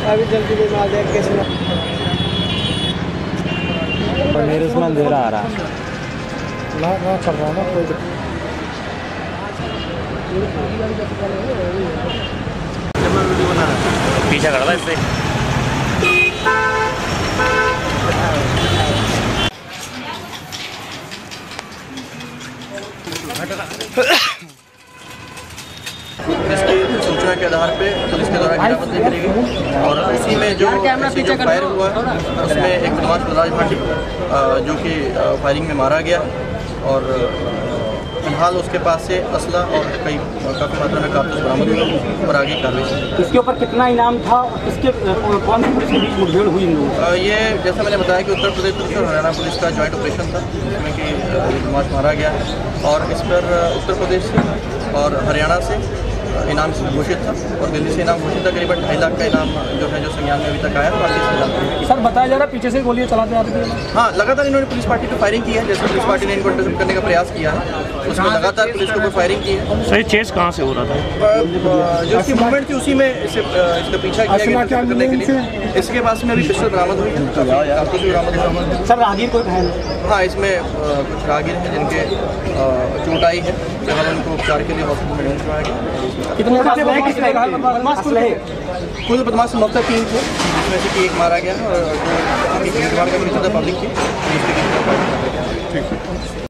अभी जल्दी में मार दे कैसे मेरे उसमें अंधेरा आ रहा ना कर रहा ना कोई पीछे खड़ा था इससे। इसकी सूचना के आधार पे पुलिस के द्वारा घेराबंदी करी गई और उसी में जो फायर हुआ उसमें एक बदमाश बलराज भाटी जो कि फायरिंग में मारा गया और फिलहाल उसके पास से असला और काफ़ी मात्रा में कारतूस बरामद हुए और आगे कार्रवाई। इसके ऊपर कितना इनाम था और किसके कौन सी पुलिस के बीच मुठभेड़ हुई इन लोगों? ये जैसा मैंने बताया कि उत्तर प्रदेश पुलिस और हरियाणा पुलिस का जॉइंट ऑपरेशन था जिसमें कि बदमाश मारा गया और इस पर उत्तर प्रदेश से और हरियाणा से इनाम घोषित था और दिल्ली से इनाम घोषित था। करीबन 2.5 लाख का इनाम जो है जो संज्ञान में अभी तक आया। बाकी सर बताया जा रहा है पीछे से गोलियां चलाते आ रहे थे। हाँ, लगातार इन्होंने पुलिस पार्टी पर फायरिंग की है। जैसे पुलिस पार्टी ने इनको इंटरसेप्ट करने का प्रयास किया है उसमें लगातार पुलिस के ऊपर फायरिंग की है। सही चेस कहाँ से हो रहा था? जो इसकी मूवमेंट थी उसी में इसका पीछा किया गया करने के लिए। इसके पास में अभी पिस्टल बरामद हुई है, कारतूस भी बरामद हुआ। सर राहगीर कोई घायल? हाँ, इसमें कुछ राहगीर हैं जिनके चोट आई है, फिलहाल उनको उपचार के लिए हॉस्पिटल में भिजवाया गया। कुल बदमाश मौका 3 थे जिसमें से कि एक मारा गया और जो भीड़ भाड़ का पब्लिक की।